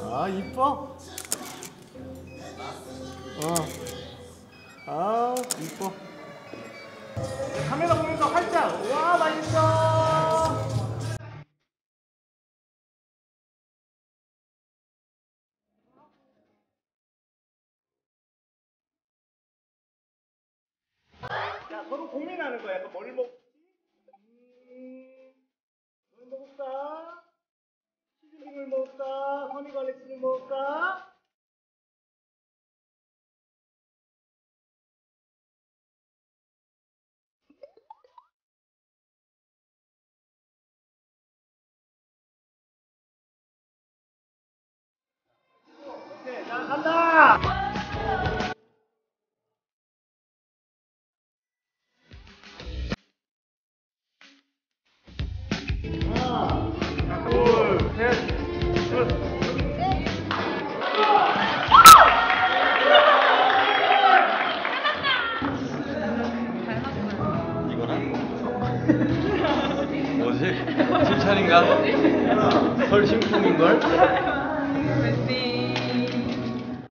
아, 이뻐. 아, 이뻐. 카메라 보면서 활짝. 와, 맛있어. 야, 서로 고민하는 거야. 약간 뭘 먹지? 뭘 먹을까? 치즈링을 먹을까? 허니갈릭스를 먹을까? 오케이, 자, 간다! 하나, 둘, 셋, 끝. 뭐지? 칭찬인가? 설 신풍인걸? 왠지